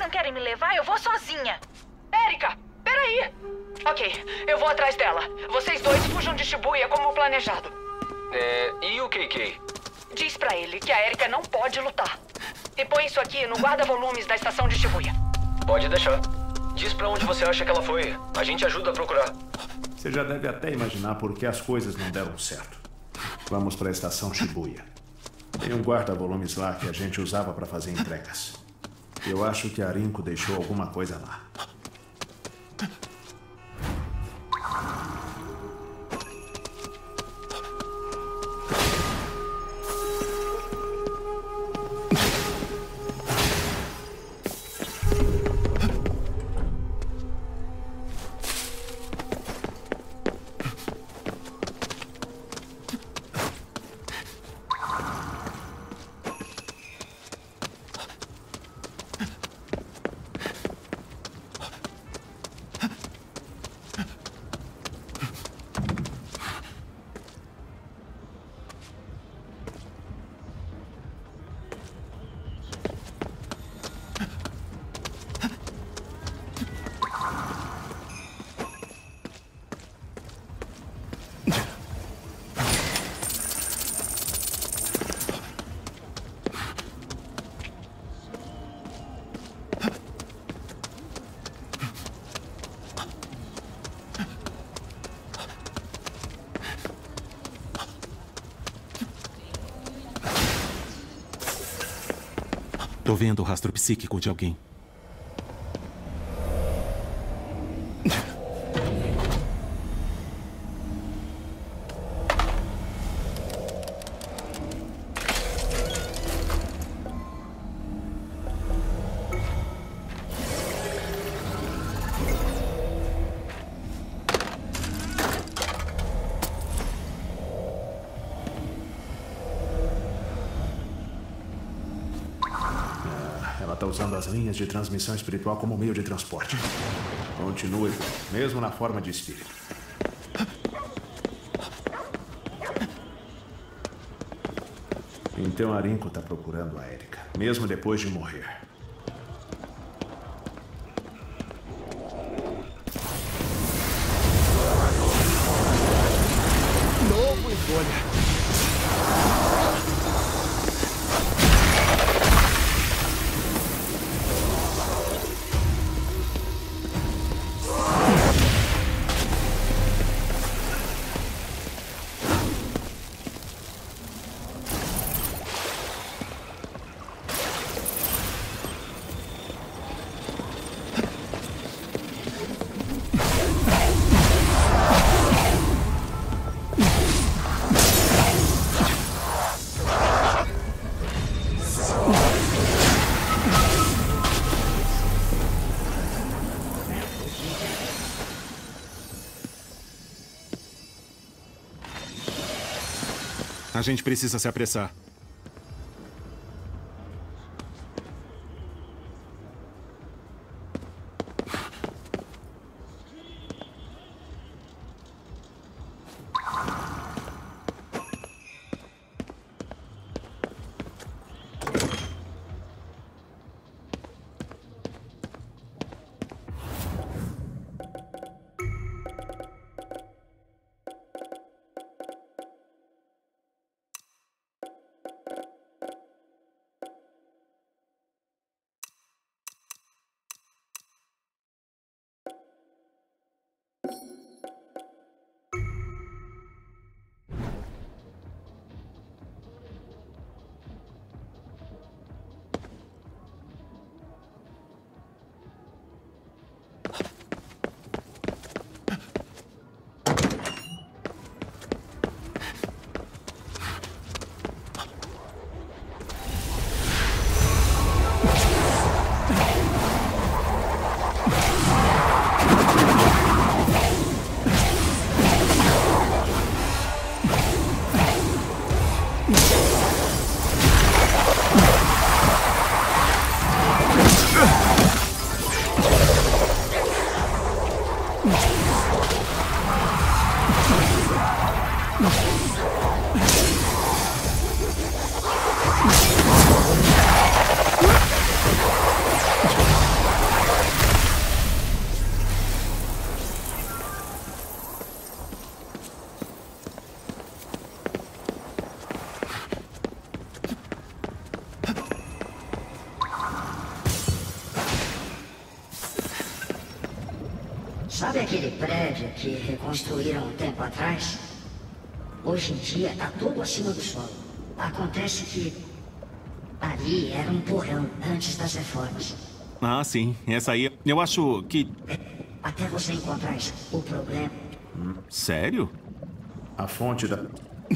não querem me levar, eu vou sozinha. Erika, peraí. Ok, eu vou atrás dela. Vocês dois fujam de Shibuya como planejado. E o KK? Diz pra ele que a Erika não pode lutar. E põe isso aqui no guarda-volumes da estação de Shibuya. Pode deixar. Diz pra onde você acha que ela foi. A gente ajuda a procurar. Você já deve até imaginar por que as coisas não deram certo. Vamos para a estação Shibuya. Tem um guarda-volumes lá que a gente usava para fazer entregas. Eu acho que a Rinko deixou alguma coisa lá. Tô vendo o rastro psíquico de alguém. Usando as linhas de transmissão espiritual como meio de transporte. Continue, mesmo na forma de espírito. Então a Rinko está procurando a Erika, mesmo depois de morrer. Novo em folha. A gente precisa se apressar. Sabe aquele prédio que reconstruíram um tempo atrás? Hoje em dia tá tudo acima do solo. Acontece que ali era um porão antes das reformas. Ah, sim. Essa aí, eu acho que... Até você encontrar isso, o problema... Sério? A fonte da...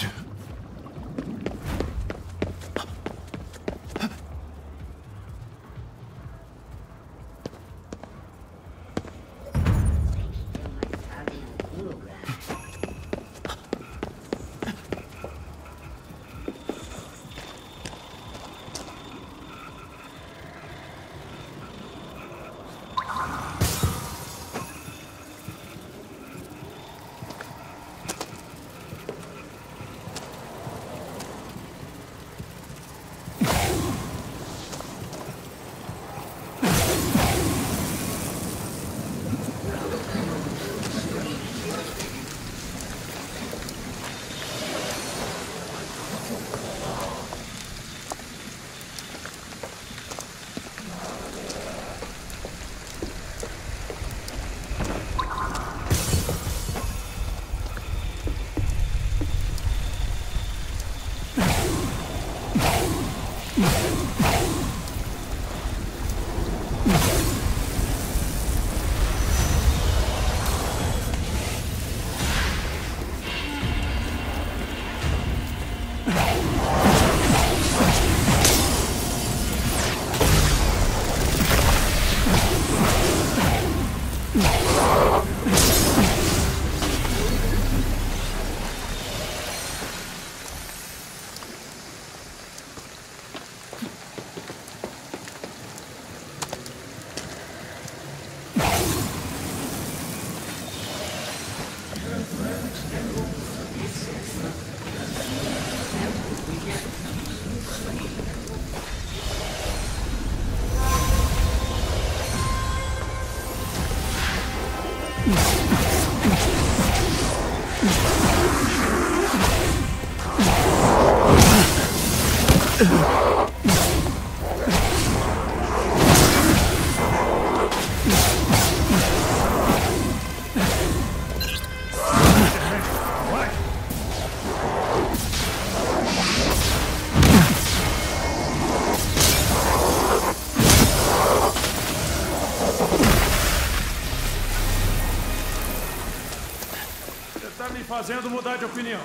Tá me fazendo mudar de opinião.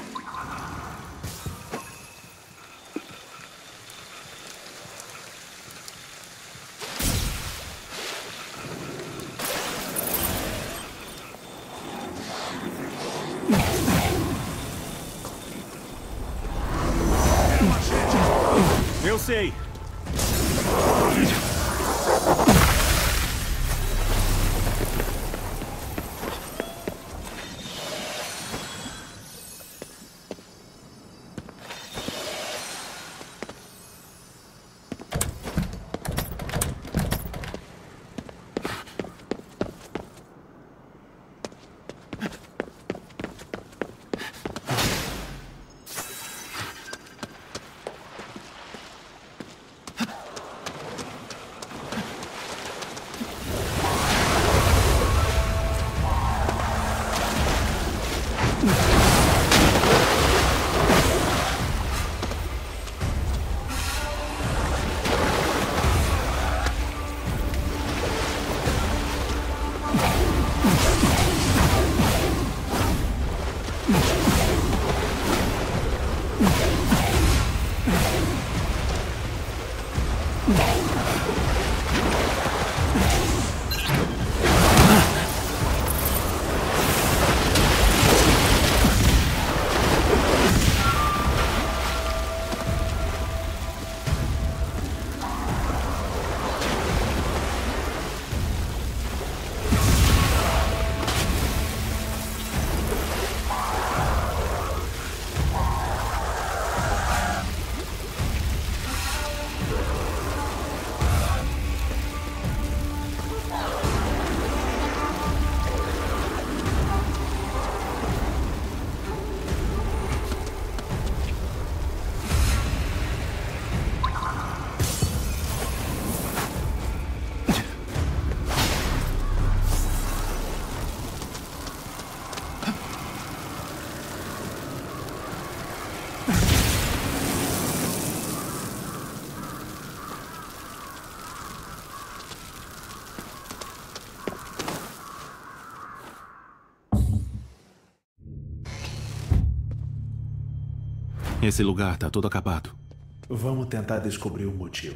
Eu sei. Esse lugar tá todo acabado. Vamos tentar descobrir o motivo.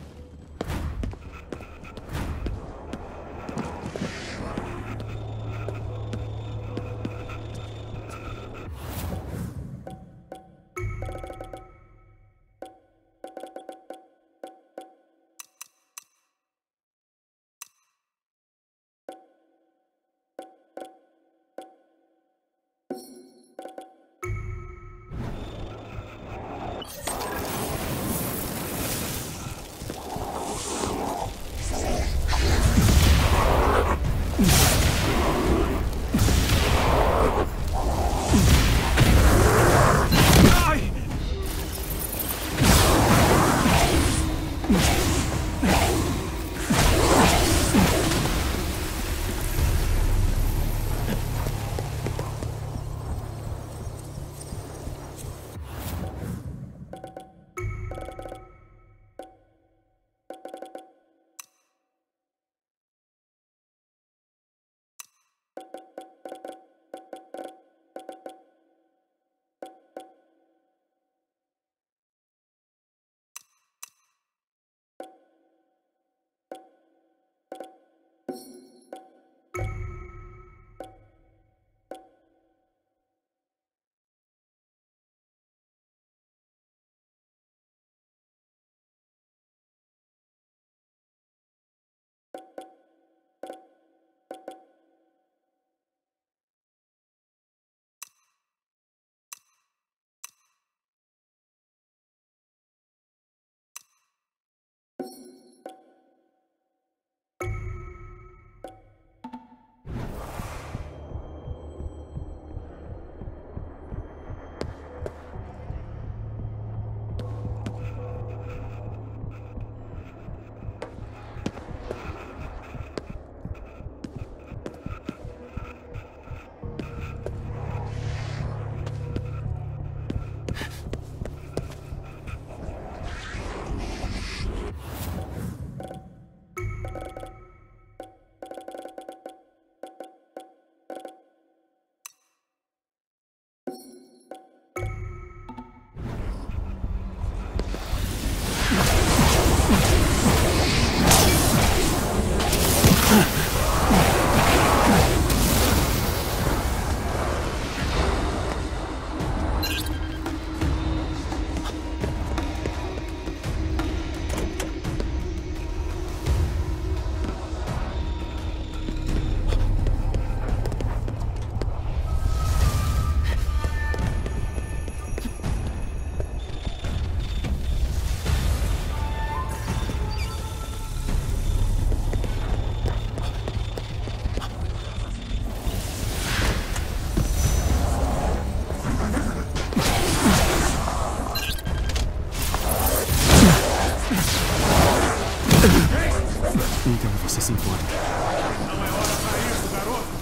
Então você se importa. Não é hora pra isso, garoto!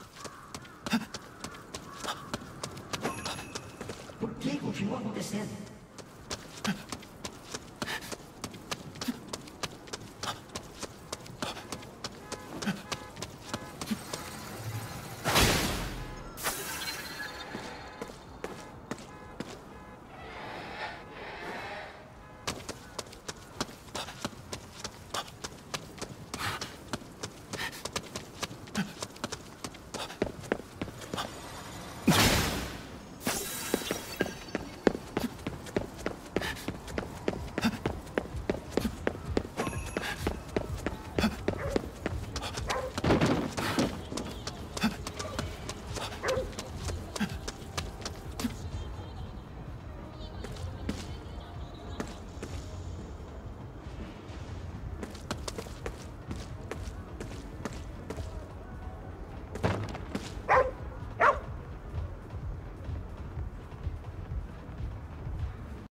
O que continua acontecendo?